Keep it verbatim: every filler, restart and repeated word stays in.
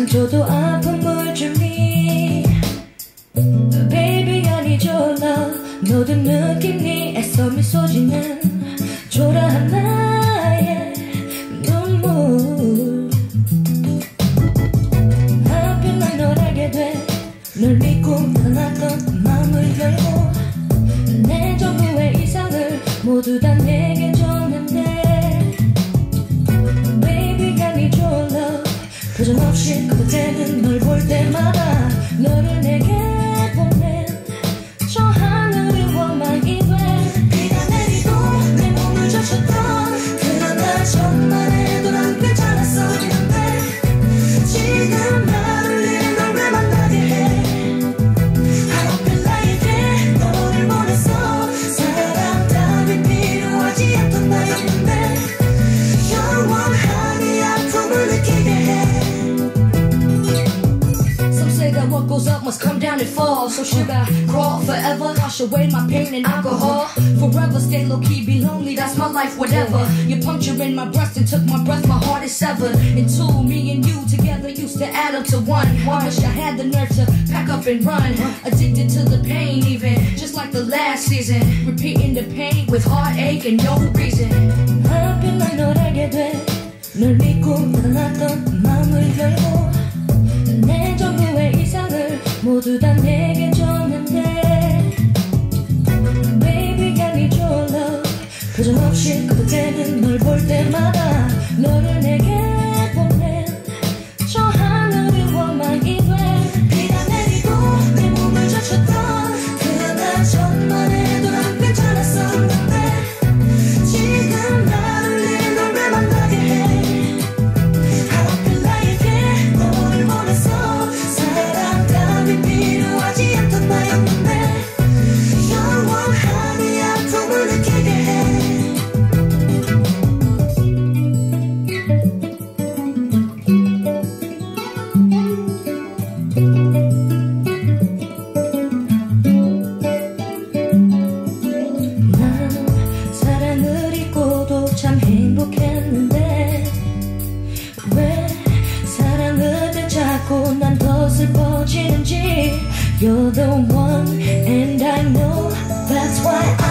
상처도 아픔을 주니 Baby I need your love 모든 느낌이 애써 미소 짓는 초라한 나의 눈물 하필 난 널 알게 돼 널 믿고 떠났던 마음을 열고 내 전부의 이상을 모두 다 내게 줬는데 Baby I need your love 표정없이 그때는 널 볼 때마다 너를 내게 보낸 저 하늘이 원망이 돼 비가 내리고 내 몸을 젖혔던 그런 날 정말 해도 난 괜찮았었는데 지금 나를 잃은 널 왜 만나게 해 하필 나에게 너를 보냈어 사랑 따윈 필요하지 않던 나였는데 영원한 이 아픔을 느끼게 해 What goes up must come down and fall. So should I crawl forever? Wash away my pain and alcohol. Forever stay low key, be lonely. That's my life, whatever. You puncturing my breast and took my breath. My heart is severed in two. Me and you together used to add up to one. I wish I had the nerve to pack up and run. Addicted to the pain, even just like the last season. Repeating the pain with heartache and no reason. 하필 난 널 알게 돼. 널 믿고 떠났던 마음을 열고. 내 전부의 이상을 모두 다 내게 줬는데 Baby I need your love 표정없이 그때는 널 볼 때마다 너를 내게 보낸 저 하늘이 원망이 돼 비가 내리고 내 몸을 젖혔던 그런 날 정말 해도 난 괜찮았었는데 지금 나를 잃은 널 왜 만나게 해 하필 나에게 너를 보냈어 사랑 따윈 필요하지 않던 나였는데 영원한 이 아픔을 느끼게 해 난 사랑을 잊고도 참 행복했는데 왜 사랑을 되찾고 난 더 슬퍼지는지 You're the one and I know that's why I